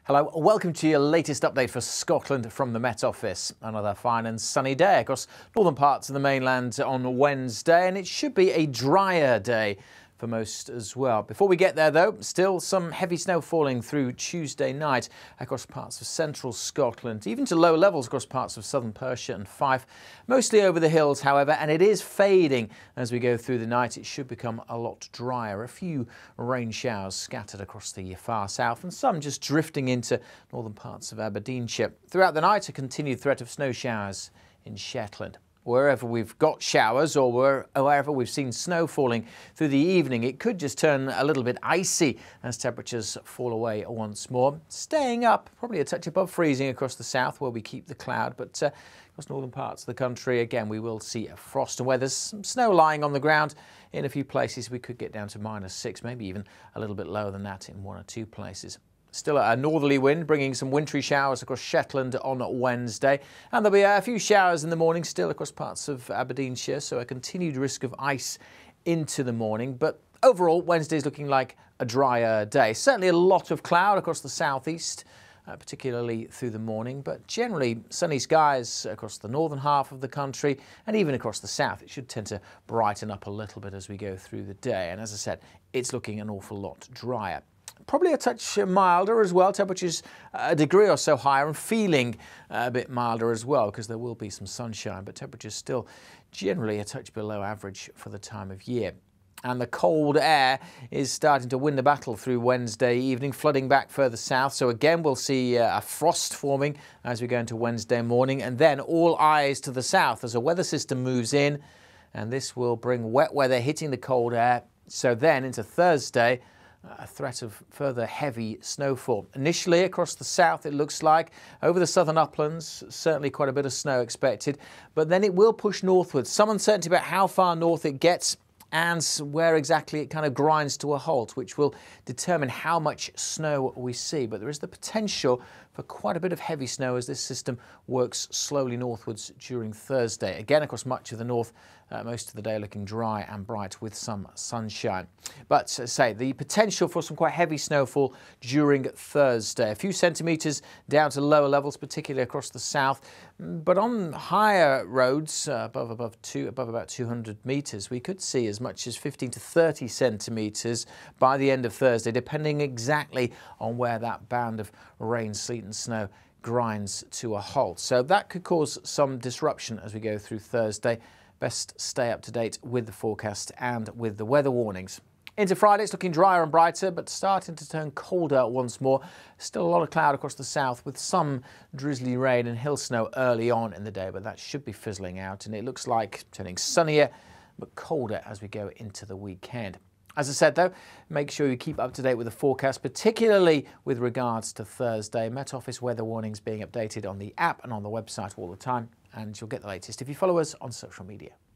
Hello, welcome to your latest update for Scotland from the Met Office. Another fine and sunny day across northern parts of the mainland on Wednesday, and it should be a drier day for most as well. Before we get there though, still some heavy snow falling through Tuesday night across parts of central Scotland, even to low levels across parts of southern Perthshire and Fife. Mostly over the hills, however, and it is fading as we go through the night. It should become a lot drier. A few rain showers scattered across the far south and some just drifting into northern parts of Aberdeenshire. Throughout the night, a continued threat of snow showers in Shetland. Wherever we've got showers or wherever we've seen snow falling through the evening, it could just turn a little bit icy as temperatures fall away once more. Staying up, probably a touch above freezing across the south where we keep the cloud, but across northern parts of the country, again, we will see a frost and where there's some snow lying on the ground. In a few places, we could get down to -6, maybe even a little bit lower than that in one or two places. Still a northerly wind bringing some wintry showers across Shetland on Wednesday, and there'll be a few showers in the morning still across parts of Aberdeenshire, so a continued risk of ice into the morning. But overall, Wednesday's looking like a drier day. Certainly a lot of cloud across the southeast, particularly through the morning, but generally sunny skies across the northern half of the country and even across the south. It should tend to brighten up a little bit as we go through the day, and as I said, it's looking an awful lot drier. Probably a touch milder as well, temperatures a degree or so higher and feeling a bit milder as well because there will be some sunshine, but temperatures still generally a touch below average for the time of year. And the cold air is starting to win the battle through Wednesday evening, flooding back further south. So again, we'll see a frost forming as we go into Wednesday morning, and then all eyes to the south as a weather system moves in, and this will bring wet weather hitting the cold air. So then into Thursday, a threat of further heavy snowfall. Initially across the south, it looks like over the southern uplands, certainly quite a bit of snow expected, but then it will push northwards. Some uncertainty about how far north it gets and where exactly it kind of grinds to a halt, which will determine how much snow we see. But there is the potential for quite a bit of heavy snow as this system works slowly northwards during Thursday. Again, across much of the north, most of the day looking dry and bright with some sunshine. But say the potential for some quite heavy snowfall during Thursday. A few centimetres down to lower levels, particularly across the south. But on higher roads, above about 200 metres, we could see as much as 15 to 30 centimetres by the end of Thursday, depending exactly on where that band of rain, sleet and snow grinds to a halt. So that could cause some disruption as we go through Thursday. Best stay up to date with the forecast and with the weather warnings. Into Friday, it's looking drier and brighter, but starting to turn colder once more. Still a lot of cloud across the south with some drizzly rain and hill snow early on in the day, but that should be fizzling out, and it looks like turning sunnier but colder as we go into the weekend. As I said though, make sure you keep up to date with the forecast, particularly with regards to Thursday. Met Office weather warnings being updated on the app and on the website all the time, and you'll get the latest if you follow us on social media.